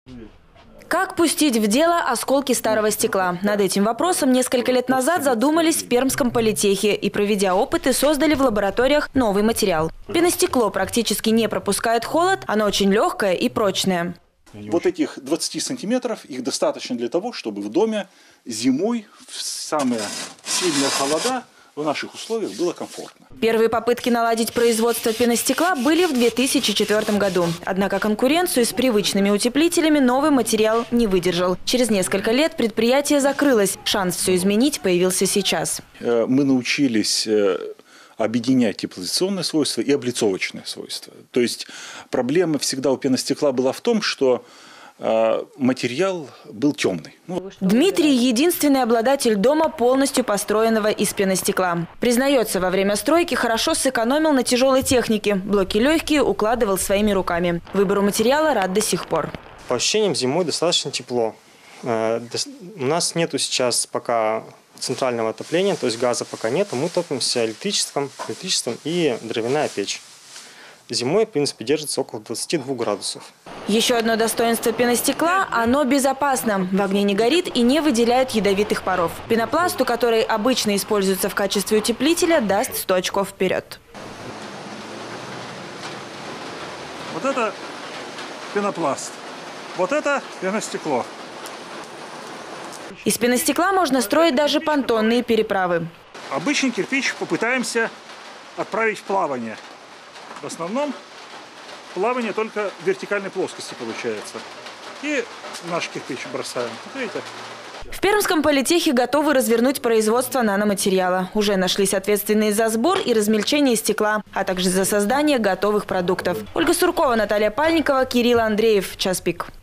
Как пустить в дело осколки старого стекла? Над этим вопросом несколько лет назад задумались в Пермском политехе и, проведя опыты, создали в лабораториях новый материал. Пеностекло практически не пропускает холод, оно очень легкое и прочное. Вот этих 20 сантиметров, их достаточно для того, чтобы в доме зимой в самые сильные холода в наших условиях было комфортно. Первые попытки наладить производство пеностекла были в 2004 году. Однако конкуренцию с привычными утеплителями новый материал не выдержал. Через несколько лет предприятие закрылось. Шанс все изменить появился сейчас. Мы научились объединять теплоизоляционные свойства и облицовочные свойства. То есть проблема всегда у пеностекла была в том, что материал был темный. Дмитрий – единственный обладатель дома, полностью построенного из пеностекла. Признается, во время стройки хорошо сэкономил на тяжелой технике. Блоки легкие укладывал своими руками. Выбору материала рад до сих пор. По ощущениям, зимой достаточно тепло. У нас нету сейчас пока центрального отопления, то есть газа пока нет. Мы топимся электричеством и дровяная печь. Зимой, в принципе, держится около 22 градусов. Еще одно достоинство пеностекла – оно безопасно. В огне не горит и не выделяет ядовитых паров. Пенопласту, который обычно используется в качестве утеплителя, даст 100 очков вперед. Вот это пенопласт, вот это пеностекло. Из пеностекла можно строить даже понтонные переправы. Обычный кирпич попытаемся отправить в плавание. В основном плавание только в вертикальной плоскости получается. И наш кирпич бросаем. Вот видите? В Пермском политехе готовы развернуть производство наноматериала. Уже нашлись ответственные за сбор и размельчение стекла, а также за создание готовых продуктов. Ольга Суркова, Наталья Пальникова, Кирилл Андреев. Час пик.